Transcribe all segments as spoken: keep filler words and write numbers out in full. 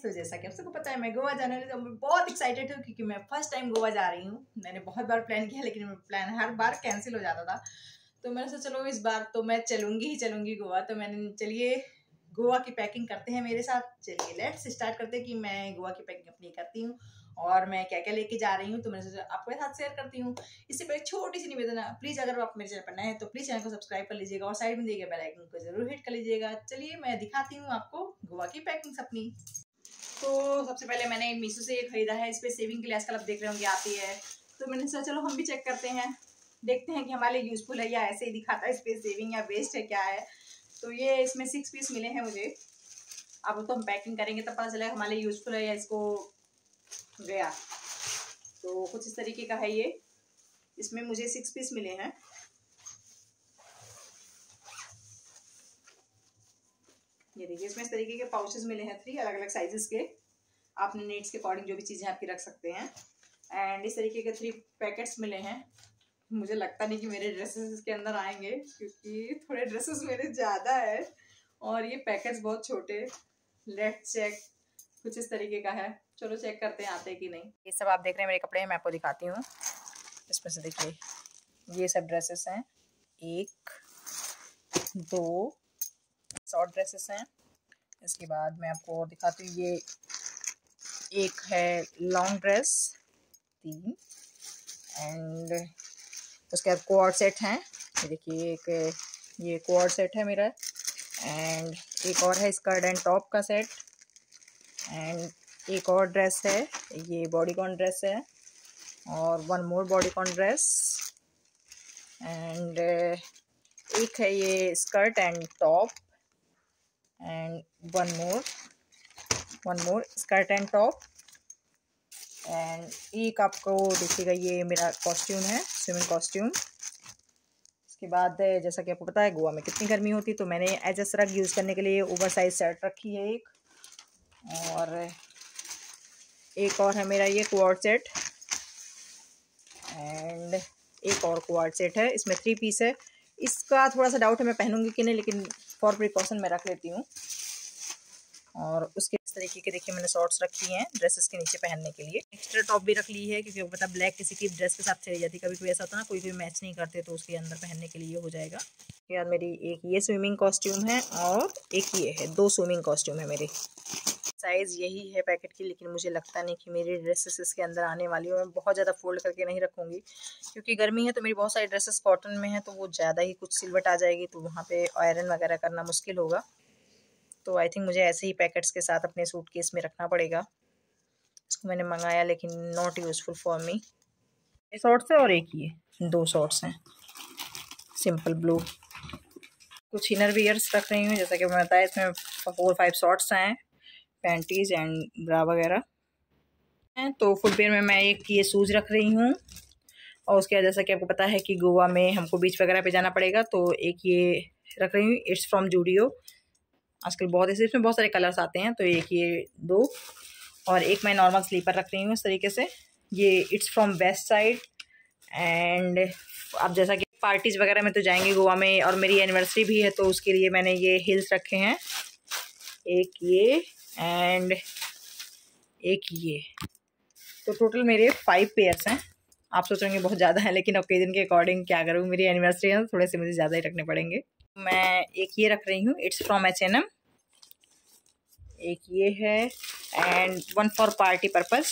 तो जैसा कि आप सबको पता है मैं गोवा जाने वाली, तो मैं बहुत एक्साइटेड हूँ क्योंकि मैं फर्स्ट टाइम गोवा जा रही हूँ। मैंने बहुत बार प्लान किया लेकिन प्लान हर बार कैंसिल हो जाता था, तो मैंने सोचा चलो इस बार तो मैं चलूंगी ही चलूंगी गोवा। तो मैंने चलिए गोवा की पैकिंग करते हैं मेरे साथ। चलिए लेट्स स्टार्ट करते हैं कि मैं गोवा की पैकिंग अपनी करती हूँ और मैं क्या क्या लेके जा रही हूँ, तो मैंने सोचा आपके साथ शेयर करती हूँ। इससे पहले छोटी सी निवेदन है, प्लीज अगर आप मेरे चैनल पर नए हैं तो प्लीज चैनल को सब्सक्राइब कर लीजिएगा और साइड में दिए गए बेल आइकन को जरूर हिट कर लीजिएगा। चलिए मैं दिखाती हूँ आपको गोवा की पैकिंग अपनी। तो सबसे पहले मैंने मीशो से ये खरीदा है, इस पर सेविंग के लिए आजकल आप देख रहे होंगे आती है, तो मैंने सोचा चलो हम भी चेक करते हैं, देखते हैं कि हमारे लिए यूजफुल है या ऐसे ही दिखाता है इस पर सेविंग या वेस्ट है क्या है। तो ये इसमें सिक्स पीस मिले हैं मुझे। अब तो हम पैकिंग करेंगे तब पता चलेगा हमारे लिए यूजफुल है या इसको गया। तो कुछ इस तरीके का है ये, इसमें मुझे सिक्स पीस मिले हैं। ये देखिए इसमें इस तरीके के पाउचेस मिले हैं, थ्री अलग अलग साइजेस के। आपने नीड्स के अकॉर्डिंग जो भी चीज़ें आपकी रख सकते हैं। एंड इस तरीके के थ्री पैकेट्स मिले हैं। मुझे लगता नहीं कि मेरे ड्रेसेस इसके अंदर आएंगे क्योंकि थोड़े ड्रेसेस मेरे ज़्यादा है और ये पैकेट्स बहुत छोटे। लेट्स चेक, कुछ इस तरीके का है। चलो चेक करते हैं आते कि नहीं। ये सब आप देख रहे हैं मेरे कपड़े हैं, मैं आपको दिखाती हूँ। इसमें से देखिए ये सब ड्रेसेस हैं, एक दो शॉर्ट ड्रेसेस हैं। इसके बाद मैं आपको और दिखाती हूँ, ये एक है लॉन्ग ड्रेस तीन, एंड उसके बाद कोड सेट हैं। ये देखिए एक ये कोड सेट है मेरा, एंड एक और है स्कर्ट एंड टॉप का सेट, एंड एक और ड्रेस है, ये बॉडीकॉन ड्रेस है, और one more bodycon dress, and एक है ये skirt and top, and one more one more skirt and top, and एक आपको देखिएगा ये मेरा कॉस्ट्यूम है, स्विमिंग कॉस्ट्यूम। इसके बाद जैसा कि आपको पता है गोवा में कितनी गर्मी होती है, तो मैंने एज अ रग यूज़ करने के लिए ओवर साइज शर्ट रखी है एक, और एक और है मेरा ये क्वाड सेट, एंड एक और क्वाड सेट है। इसमें थ्री पीस है। इसका थोड़ा सा डाउट है मैं पहनूंगी कि नहीं, लेकिन फॉर प्रिकॉशन मैं रख लेती हूँ। और उसके इस तरीके के देखिए मैंने शॉर्ट्स रखी हैं ड्रेसेस के नीचे पहनने के लिए। एक्स्ट्रा टॉप भी रख ली है क्योंकि वो पता ब्लैक किसी की ड्रेस के साथ चली जाती है, कभी कोई ऐसा होता है ना कोई कोई मैच नहीं करते, तो उसके अंदर पहनने के लिए हो जाएगा। यार मेरी एक ये स्विमिंग कॉस्ट्यूम है और एक ये है, दो स्विमिंग कॉस्ट्यूम है मेरे। साइज़ यही है पैकेट की, लेकिन मुझे लगता नहीं कि मेरी ड्रेसेस इसके अंदर आने वाली है। मैं बहुत ज़्यादा फोल्ड करके नहीं रखूँगी क्योंकि गर्मी है, तो मेरी बहुत सारी ड्रेसेस कॉटन में है, तो वो ज़्यादा ही कुछ सिलवट आ जाएगी, तो वहाँ पे आयरन वगैरह करना मुश्किल होगा। तो आई थिंक मुझे ऐसे ही पैकेट्स के साथ अपने सूटकेस में रखना पड़ेगा। इसको मैंने मंगाया लेकिन नॉट यूज़फुल फॉर मी। ये शॉर्ट्स है और एक ये दो शॉर्ट्स हैं सिंपल ब्लू। कुछ इनर वियर्स रख रही हूँ, जैसा कि मैं बताया इसमें फोर फाइव शॉर्ट्स हैं, पैंटीज एंड ब्रा वगैरह हैं। तो फुटवेयर में मैं एक ये शूज़ रख रही हूँ, और उसके बाद जैसा कि आपको पता है कि गोवा में हमको बीच वगैरह पे जाना पड़ेगा, तो एक ये रख रही हूँ, इट्स फ्रॉम जूडियो। आजकल बहुत ऐसे इसमें बहुत सारे कलर्स आते हैं, तो एक ये दो, और एक मैं नॉर्मल स्लीपर रख रही हूँ इस तरीके से, ये it's from Westside. And अब जैसा कि पार्टीज़ वगैरह में तो जाएंगे गोवा में, और मेरी एनिवर्सरी भी है, तो उसके लिए मैंने ये हिल्स रखे हैं, एक ये एंड एक ये। तो टोटल मेरे फाइव पेयर्स हैं। आप सोचेंगे बहुत ज़्यादा है, लेकिन ओकेजन के अकॉर्डिंग क्या करूँ, मेरी एनिवर्सरी है, थोड़े से मुझे ज़्यादा ही रखने पड़ेंगे। मैं एक ये रख रही हूँ, it's from H N M, एक ये है, and one for party purpose,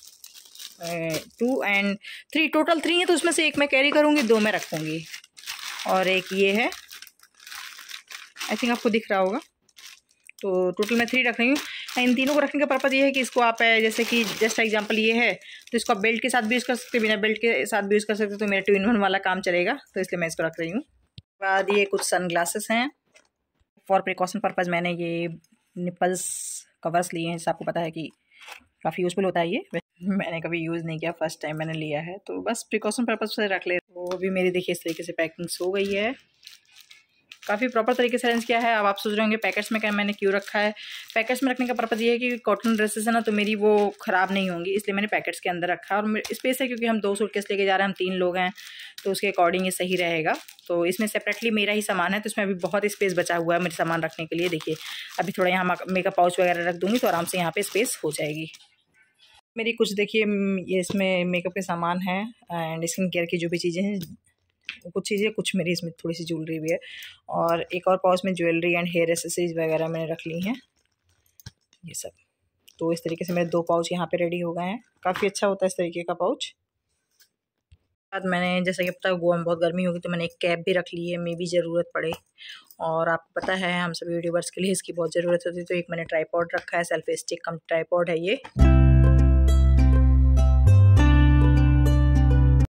two and three, total three है, तो उसमें से एक मैं कैरी करूँगी, दो मैं रखूँगी, और एक ये है, आई थिंक आपको दिख रहा होगा। तो टोटल मैं थ्री रख रही हूँ। इन तीनों को रखने का पर्पज़ ये है कि इसको आप जैसे कि जस्ट एग्जांपल ये है, तो इसको आप बेल्ट के साथ भी यूज़ कर सकते, बिना बेल्ट के साथ भी यूज़ कर सकते, तो मेरा टू इन वन वाला काम चलेगा, तो इसलिए मैं इसको रख रही हूँ। बाद ये कुछ सन ग्लासेस हैं, फॉर प्रिकॉशन पर्पज़ मैंने ये निपल्स कवर्स लिए हैं, जैसे आपको पता है कि काफ़ी यूज़फुल होता है ये। मैंने कभी यूज़ नहीं किया, फर्स्ट टाइम मैंने लिया है, तो बस प्रिकॉशन पर्पज़ से रख ले। वो भी मेरी देखिए इस तरीके से पैकिंग्स हो गई है। काफ़ी प्रॉपर तरीके से अरेंज किया है। अब आप सोच रहे होंगे पैकेट्स में क्या मैंने क्यों रखा है। पैकेट्स में रखने का पर्पज़ ये है कि कॉटन ड्रेसेस है ना, तो मेरी वो ख़राब नहीं होंगी, इसलिए मैंने पैकेट्स के अंदर रखा है। और स्पेस है क्योंकि हम दो सूटकेस लेके जा रहे हैं, हम तीन लोग हैं, तो उसके अकॉर्डिंग ये सही रहेगा। तो इसमें सेपरेटली मेरा ही सामान है, तो इसमें अभी बहुत स्पेस बचा हुआ है मेरे सामान रखने के लिए। देखिए अभी थोड़ा यहाँ मेकअप पाउच वगैरह रख दूँगी तो आराम से यहाँ पर स्पेस हो जाएगी मेरी। कुछ देखिए ये इसमें मेकअप के सामान है एंड स्किन केयर की जो भी चीज़ें हैं, कुछ चीज़ें, कुछ मेरी इसमें थोड़ी सी ज्वेलरी भी है। और एक और पाउच में ज्वेलरी एंड हेयर एक्सेसरीज वगैरह मैंने रख ली हैं ये सब। तो इस तरीके से मेरे दो पाउच यहाँ पे रेडी हो गए हैं। काफ़ी अच्छा होता है इस तरीके का पाउच। बाद मैंने जैसा कि पता है गोवा में बहुत गर्मी होगी, तो मैंने एक कैप भी रख ली है, मे भी ज़रूरत पड़े। और आपको पता है हम सभी यूट्यूबर्स के लिए इसकी बहुत ज़रूरत होती है, तो एक मैंने ट्राईपॉड रखा है, सेल्फी स्टिक कम ट्राईपॉड है ये।